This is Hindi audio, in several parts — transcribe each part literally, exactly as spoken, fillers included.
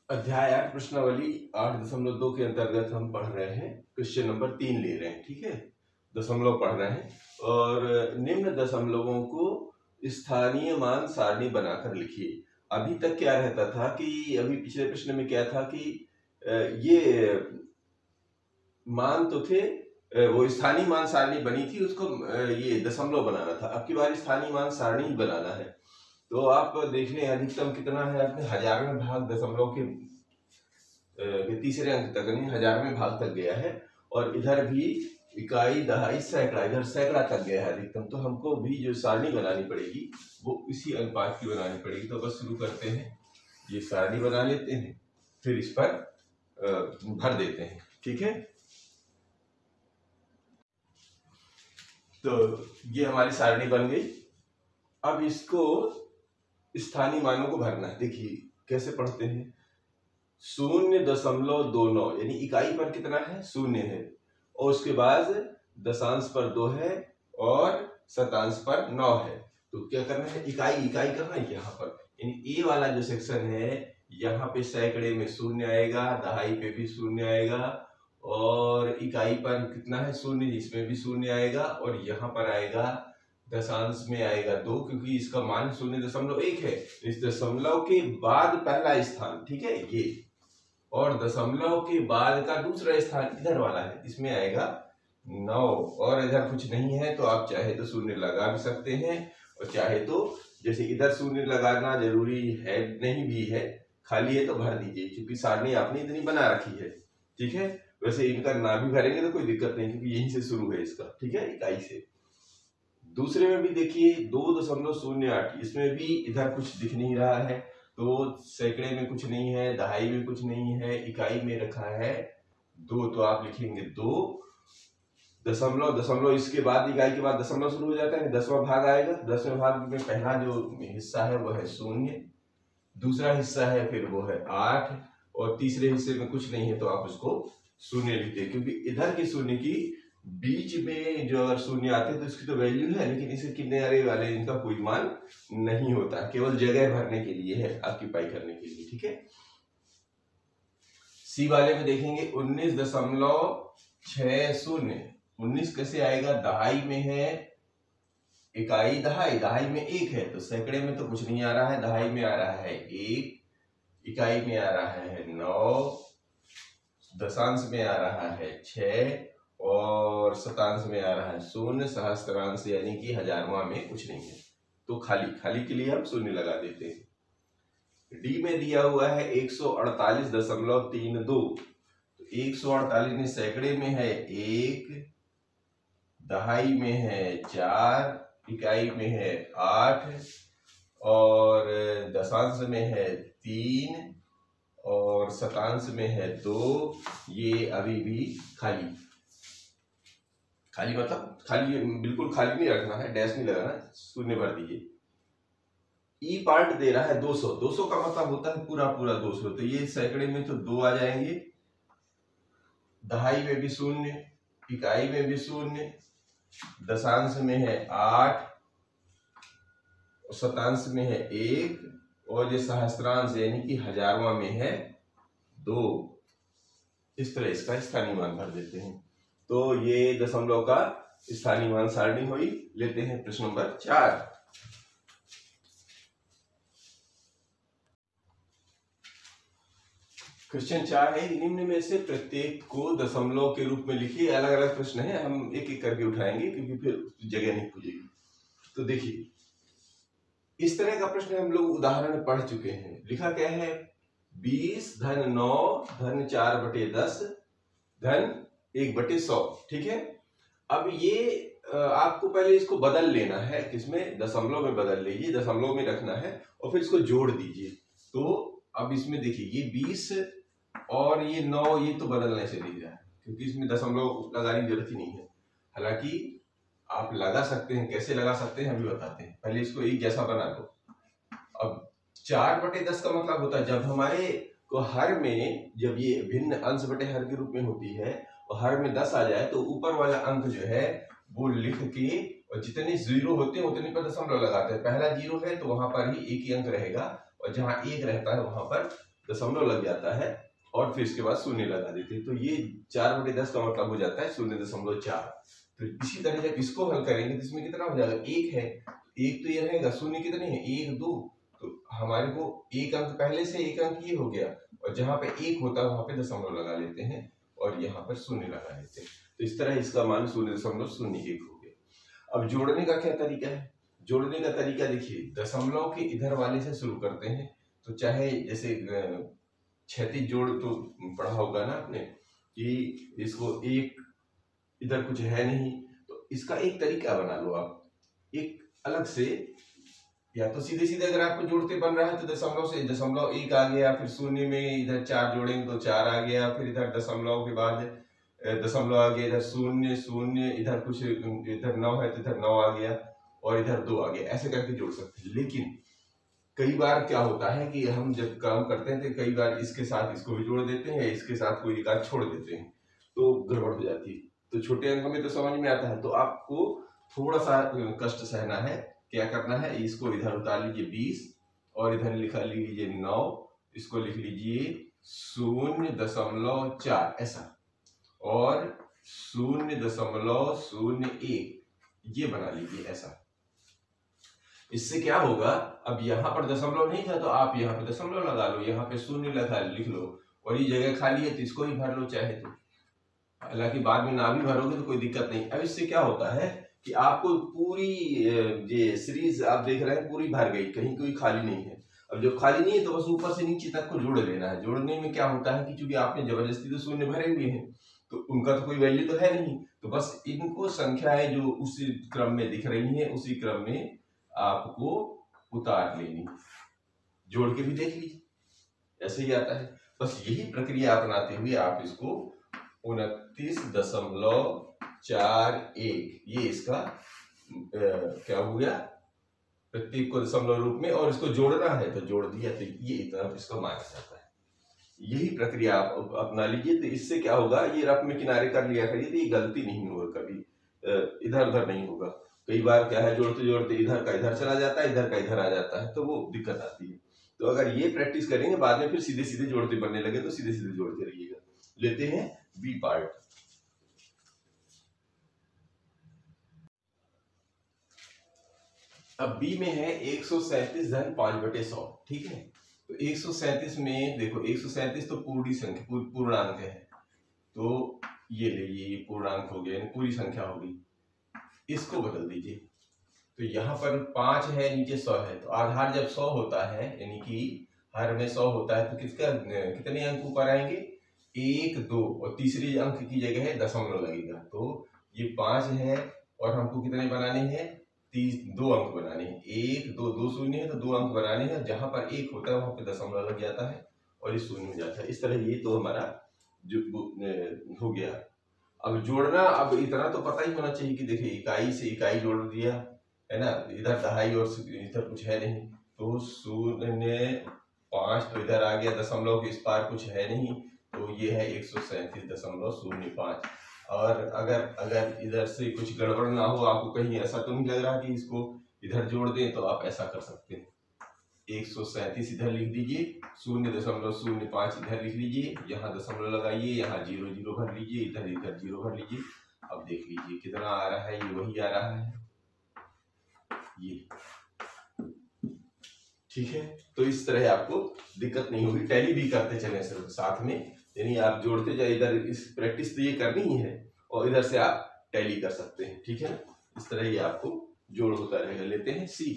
अध्याय आठ प्रश्नावली आठ दशमलव दो के अंतर्गत हम पढ़ रहे हैं। क्वेश्चन नंबर तीन ले रहे हैं। ठीक है, दशमलव पढ़ रहे हैं और निम्न दशमलवों को स्थानीय मान सारणी बनाकर लिखिए। अभी तक क्या रहता था कि अभी पिछले प्रश्न में क्या था कि ये मान तो थे, वो स्थानीय मान सारणी बनी थी, उसको ये दशमलव बनाना था। अब की बार स्थानीय मान सारणी ही बनाना है। तो आप देख लें अधिकतम कितना है, अपने हजारवें भाग दशमलव के तीसरे अंक तक नहीं हजारवें भाग तक गया है और इधर भी इकाई दहाई सैकड़ा, इधर सैकड़ा तक गया है अधिकतम। तो हमको भी जो सारणी बनानी पड़ेगी वो इसी अनुपात की बनानी पड़ेगी। तो बस शुरू करते हैं, ये सारणी बना लेते हैं, फिर इस पर भर देते हैं। ठीक है, तो ये हमारी सारणी बन गई। अब इसको स्थानीय मानों को भरना है। देखिए कैसे पढ़ते हैं, शून्य दशमलव दो नौ यानी इकाई पर कितना है, शून्य है, और उसके बाद दशांश पर दो है और शतांश पर नौ है। तो क्या करना है, इकाई इकाई करना है यहाँ पर। यानी ए वाला जो सेक्शन है यहाँ पे सैकड़े में शून्य आएगा, दहाई पे भी शून्य आएगा, और इकाई पर कितना है शून्य, इसमें भी शून्य आएगा, और यहाँ पर आएगा दशांश में आएगा दो, क्योंकि इसका मान शून्य दशमलव एक है। इस दशमलव के बाद पहला स्थान, ठीक है ये, और दशमलव के बाद का दूसरा स्थान इधर वाला है, इसमें आएगा नौ, और इधर कुछ नहीं है तो आप चाहे तो शून्य लगा भी सकते हैं, और चाहे तो जैसे इधर शून्य लगाना जरूरी है नहीं भी है, खाली है तो भर दीजिए, क्योंकि सारणी आपने इतनी बना रखी है। ठीक है, वैसे इनका ना भी भरेंगे तो कोई दिक्कत नहीं, क्योंकि यहीं से शुरू है इसका। ठीक है, इकाई से। दूसरे में भी देखिए दो दशमलव शून्य आठ, इसमें भी इधर कुछ दिख नहीं रहा है, तो सैकड़े में कुछ नहीं है, दहाई में कुछ नहीं है, इकाई में रखा है दो, तो आप लिखेंगे दो दशमलव दशमलव इसके बाद इकाई के बाद दशमलव शुरू हो जाता है, दसवां भाग आएगा। दसवें भाग में पहला जो हिस्सा है वो है शून्य, दूसरा हिस्सा है फिर वो है आठ, और तीसरे हिस्से में कुछ नहीं है तो आप उसको शून्य लिखते हैं, क्योंकि इधर की शून्य की बीच में जो अगर शून्य आते तो इसकी तो वैल्यू है, लेकिन इसके किनारे वाले इनका कोई मान नहीं होता, केवल जगह भरने के लिए है, ऑक्यूपाई करने के लिए। ठीक है, सी वाले में देखेंगे उन्नीस दशमलव छह शून्य, उन्नीस कैसे आएगा, दहाई में है, इकाई दहाई, दहाई में एक है, तो सैकड़े में तो कुछ नहीं आ रहा है, दहाई में आ रहा है एक, इकाई में आ रहा है नौ, दशांश में आ रहा है छह, और शतांश में आ रहा है शून्य, सहस्त्रांश यानी कि हजारवां में कुछ नहीं है, तो खाली खाली के लिए हम शून्य लगा देते हैं। डी में दिया हुआ है एक सौ अड़तालीस दशमलव तीन दो, तो एक सौ अड़तालीस में सैकड़े में है एक, दहाई में है चार, इकाई में है आठ, और दशांश में है तीन, और शतांश में है दो। ये अभी भी खाली खाली मतलब खाली, बिल्कुल खाली नहीं रखना है, डैश नहीं लगाना, शून्य भर दीजिए। ई पार्ट दे रहा है दो सौ, दो सौ का मतलब होता है पूरा पूरा दो सौ, तो ये सैकड़े में तो दो आ जाएंगे, दहाई में भी शून्य, इकाई में भी शून्य, दशांश में है आठ, शतांश में है एक, और ये सहस्त्रांश यानी कि हजारवां में है दो। इस तरह इसका स्थानीय मान भर देते हैं। तो ये दशमलव का स्थानीय मान सारणी हुई। लेते हैं प्रश्न नंबर चार। क्वेश्चन चार है, निम्न में से प्रत्येक को दशमलव के रूप में लिखिए। अलग अलग प्रश्न है, हम एक एक करके उठाएंगे क्योंकि फिर जगह नहीं पूजेगी। तो देखिए इस तरह का प्रश्न हम लोग उदाहरण पढ़ चुके हैं। लिखा क्या है, बीस धन नौ धन चार बटे दस धन एक बटे सौ। ठीक है, अब ये आपको पहले इसको बदल लेना है, किसमें, दशमलव में बदल लीजिए, दशमलव में रखना है और फिर इसको जोड़ दीजिए। तो अब इसमें देखिए ये बीस और ये नौ, ये तो बदलने से दिख रहा है क्योंकि इसमें दशमलव लगाने की जरूरत ही नहीं है। हालांकि आप लगा सकते हैं, कैसे लगा सकते हैं अभी बताते हैं, पहले इसको एक जैसा बना दो। अब चार बटे दस का मतलब होता है जब हमारे को हर में, जब ये भिन्न अंश बटे हर के रूप में होती है और हर में दस आ जाए तो ऊपर वाला अंक जो है वो लिख के, और जितने जीरो होते हैं उतने पर दशमलव लगाते हैं। पहला जीरो है तो वहां पर ही एक ही अंक रहेगा, और जहां एक रहता है वहां पर दशमलव लग जाता है और फिर इसके बाद शून्य लगा देते हैं। तो ये चार बटे दस का मतलब हो जाता है शून्य दशमलव चार। तो इसी तरह जब इसको हल करेंगे तो इसमें कितना हो जाएगा, एक है, एक तो ये रहेगा, शून्य कितने हैं, एक दो, तो हमारे को एक अंक पहले से एक अंक ये हो गया, और जहाँ पे एक होता है वहां पे दशमलव लगा लेते हैं और यहाँ पर शून्य लगा लेते हैं। तो इस तरह इसका मान शून्य दशमलव शून्य एक हो गया। अब जोड़ने का क्या तरीका है, जोड़ने का तरीका देखिए, दशमलव के इधर वाले से शुरू करते हैं। तो चाहे जैसे क्षैतिज जोड़ तो पढ़ा होगा ना आपने कि इसको एक इधर कुछ है नहीं, तो इसका एक तरीका बना लो आप, एक अलग से, या तो सीधे सीधे अगर आपको जोड़ते बन रहा है तो दशमलव से दशमलव एक आ गया, फिर शून्य में इधर चार जोड़ेंगे तो चार आ गया, फिर इधर दशमलव के बाद दशमलव आ गया, इधर शून्य शून्य, इधर कुछ इधर नौ है तो इधर नौ आ गया और इधर दो आ गया, ऐसे करके जोड़ सकते हैं। लेकिन कई बार क्या होता है कि हम जब काम करते हैं तो कई बार इसके साथ इसको भी जोड़ देते हैं, इसके साथ कोई एक आध छोड़ देते हैं, तो गड़बड़ हो जाती है। तो छोटे अंक में तो समझ में आता है, तो आपको थोड़ा सा कष्ट सहना है। क्या करना है, इसको इधर उतार लीजिए बीस और इधर लिखा लीजिए नौ, इसको लिख लीजिए शून्य दशमलव चार ऐसा, और शून्य दशमलव शून्य एक ये बना लीजिए ऐसा। इससे क्या होगा, अब यहाँ पर दशमलव नहीं था तो आप यहाँ पे दशमलव लगा लो, यहाँ पे शून्य लगा लिख लो, और ये जगह खाली है तो इसको ही भर लो चाहे तो, हालांकि बाद में ना भी भरोगे तो कोई दिक्कत नहीं। अब इससे क्या होता है कि आपको पूरी ये सीरीज आप देख रहे हैं पूरी भर गई, कहीं कोई खाली नहीं है। अब जब खाली नहीं है तो बस ऊपर से नीचे तक को जोड़ लेना है। जोड़ने में क्या होता है कि चूंकि आपने जबरदस्ती तो शून्य भरे हुए हैं तो उनका तो कोई वैल्यू तो है नहीं, तो बस इनको संख्याएं जो उसी क्रम में दिख रही है उसी क्रम में आपको उतार लेनी, जोड़ के भी देख लीजिए ऐसे ही आता है। बस यही प्रक्रिया अपनाते हुए आप इसको उनतीस दशमलव चार एक ये इसका आ, क्या हो गया, प्रत्येक को दशमलव रूप में, और इसको जोड़ना है तो जोड़ दिया तो ये इतना इसका माना जाता है। यही प्रक्रिया आप अपना लीजिए। तो इससे क्या होगा, ये रफ में किनारे कर लिया करिए तो ये गलती नहीं होगा, कभी इधर उधर नहीं होगा। कई बार क्या है, जोड़ते जोड़ते इधर का इधर चला जाता है, इधर का इधर आ जाता है, तो वो दिक्कत आती है। तो अगर ये प्रैक्टिस करेंगे बाद में फिर सीधे सीधे जोड़ते बनने लगे तो सीधे सीधे जोड़ते रहिएगा। लेते हैं बी पार्ट। अब बी में है एक सौ सैंतीस धन पांच बटे सौ, ठीक है। तो एक सौ सैंतीस में देखो, एक सौ सैंतीस तो पूरी संख्या पूर्णांक है, तो ये लीजिए ये पूर्णांक हो गया, पूरी संख्या हो गई। इसको बदल दीजिए, तो यहाँ पर पांच है नीचे सौ है, तो आधार जब सौ होता है यानी कि हर में सौ होता है तो किसका कितने अंक ऊपर आएंगे, एक दो, और तीसरी अंक की जगह है दशमलव लगेगा। तो ये पांच है और हमको कितने बनाने हैं, तीस दो अंक बनाने हैं, एक दो, दो शून्य है तो दो अंक बनाने हैं, जहां पर एक होता है वहां पे दशमलव लग जाता है और ये शून्य हो जाता है। इस तरह ये तो हमारा जो हो गया। अब जोड़ना, अब इतना तो पता ही होना चाहिए कि देखिए इकाई से इकाई जोड़ दिया है ना, इधर दहाई और इधर कुछ है नहीं, तो शून्य पांच तो इधर आ गया, दशमलव के इस पार कुछ है नहीं, तो ये है एक सौ सैंतीस दशमलव शून्य पांच। और अगर अगर इधर से कुछ गड़बड़ ना हो, आपको कहीं ऐसा तो नहीं लग रहा कि इसको इधर जोड़ दें, तो आप ऐसा कर सकते हैं, एक सौ सैंतीस इधर लिख दीजिए, शून्य दशमलव शून्य पांच इधर लिख लीजिए, यहाँ दशमलव लगाइए, यहाँ जीरो जीरो भर लीजिए, इधर इधर जीरो भर लीजिए। अब देख लीजिए कितना आ रहा है, ये वही आ रहा है ये, ठीक है। तो इस तरह आपको दिक्कत नहीं होगी, टैली भी करते चले साथ में, यानी आप जोड़ते जाए, इधर इस प्रैक्टिस तो ये करनी ही है और इधर से आप टैली कर सकते हैं, ठीक है। इस तरह ये आपको जोड़ होता रहेगा। लेते हैं सी।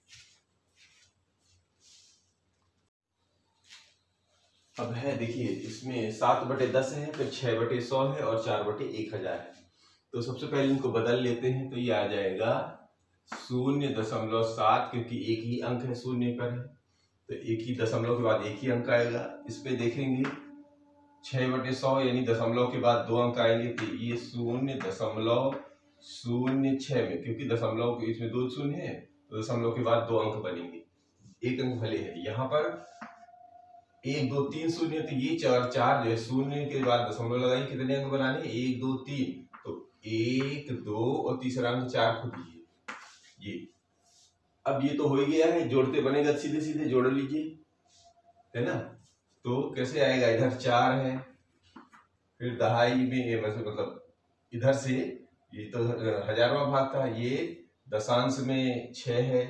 अब है देखिए, इसमें सात बटे दस है, फिर छह बटे सौ है और चार बटे एक हजार है। तो सबसे पहले इनको बदल लेते हैं, तो ये आ जाएगा शून्य दशमलव सात, क्योंकि एक ही अंक है शून्य पर है तो एक ही दशमलव के बाद एक ही अंक आएगा। इस पे देखेंगे छह बटे सौ यानी दशमलव के बाद दो अंक आएंगे, तो ये शून्य दशमलव शून्य छह में, क्योंकि दशमलव के इसमें दो शून्य है तो दशमलव के बाद दो अंक बनेंगे, एक अंक भले है। यहाँ पर एक दो तीन शून्य, तो ये चार चार जो है शून्य के बाद दशमलव लगाइए, कितने अंक बनाने, एक दो तीन, तो एक दो और तीसरा अंक चार खुद ही ये। अब ये तो हो ही गया है, जोड़ते बनेगा सीधे सीधे जोड़ लीजिए, है ना। तो कैसे आएगा, इधर चार है, फिर दहाई में मतलब इधर से ये तो हजारवा भाग था, ये दशांश में छः है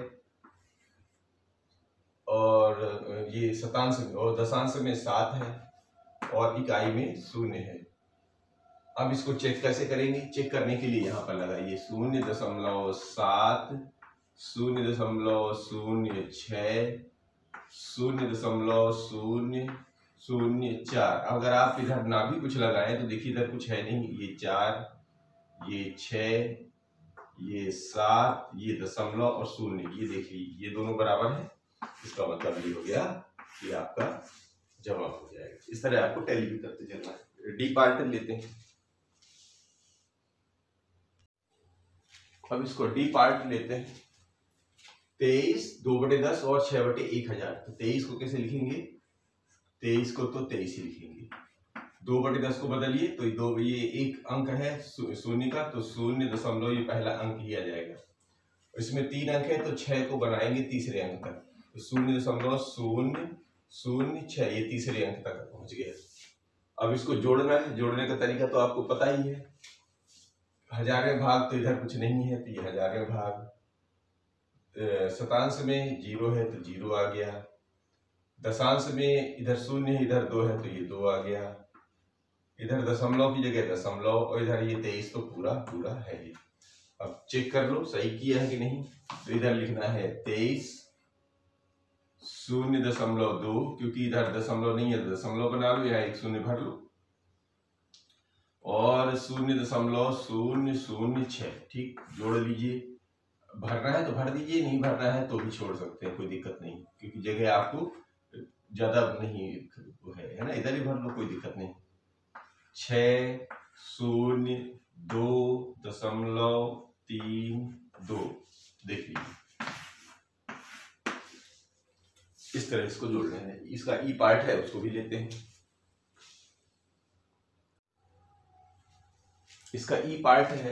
और ये शतांश और दशांश में सात है और इकाई में शून्य है। अब इसको चेक कैसे करेंगे, चेक करने के लिए यहाँ पर लगाइए शून्य दशमलव सात, शून्य दशमलव शून्य छः, शून्य दशमलव शून्य शून्य चार। अगर आप इधर ना भी कुछ लगाएं तो देखिए इधर कुछ है नहीं, ये चार, ये छः, ये सात, ये दशमलव और शून्य, ये देखिए ये दोनों बराबर है। इसका मतलब ये हो गया कि आपका जवाब हो जाएगा। इस तरह आपको टैली भी करते चलना है। डी पार्ट लेते हैं। अब इसको डी पार्ट लेते हैं। तेईस दो बटे दस और छह बटे एक हजार। तो तेईस को कैसे लिखेंगे, तेईस को तो तेईस ही लिखेंगे। दो बटे दस को बदलिए तो दो, ये एक अंक है शून्य का, तो शून्य दशमलव ये पहला अंक ही आ जाएगा। इसमें तीन अंक है तो छह को बनाएंगे तीसरे अंक तक, तो शून्य दशमलव शून्य शून्य छह, ये तीसरे अंक तक पहुंच गया। अब इसको जोड़ना है, जोड़ने का तरीका तो आपको पता ही है। हजारवें भाग तो इधर कुछ नहीं है तो ये हजारवें भाग, शतांश में जीरो है तो जीरो आ गया, दशांश में इधर शून्य है इधर दो है तो ये दो आ गया, इधर दशमलव की जगह दशमलव और इधर ये तेईस तो पूरा पूरा है ही। अब चेक कर लो सही किया है कि नहीं। तो इधर लिखना है तेईस शून्य दशमलव दो, क्योंकि इधर दशमलव नहीं है तो दशमलव बना लो, यहाँ एक शून्य भर लो, और शून्य दशमलव शून्य शून्य छः। ठीक, जोड़ लीजिए। भरना है तो भर दीजिए, नहीं भरना है तो भी छोड़ सकते हैं, कोई दिक्कत नहीं, क्योंकि जगह आपको ज्यादा नहीं है, है ना, इधर ही भर लो, कोई दिक्कत नहीं। छ शून्य दो दशमलव तीन दो, देख लीजिए इस तरह इसको जोड़ना है। इसका ई पार्ट है उसको भी लेते हैं। इसका ई पार्ट है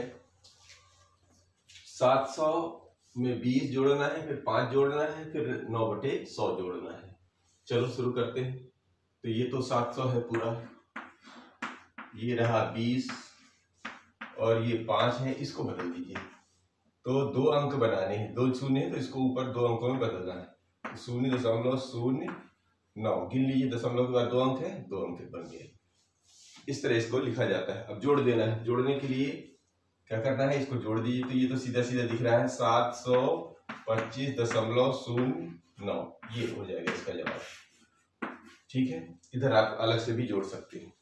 सात सौ में बीस जोड़ना है, फिर पांच जोड़ना है, फिर नौ बटे सौ जोड़ना है। चलो शुरू करते हैं। तो ये तो सात सौ है पूरा, ये रहा बीस और ये पांच है, इसको बदल दीजिए। तो दो अंक बनाने हैं, दो शून्य है तो इसको ऊपर दो अंकों में बदलना है। शून्य दशमलव शून्य नौ, गिन लीजिए, दशमलव के बाद दो अंक है, दो अंक बन गए। इस तरह इसको लिखा जाता है। अब जोड़ देना है। जोड़ने के लिए क्या करना है, इसको जोड़ दीजिए। तो ये तो सीधा सीधा दिख रहा है, सात सौ पच्चीस दशमलव शून्य नौ, ये हो जाएगा इसका जवाब। ठीक है, इधर आप अलग से भी जोड़ सकते हैं।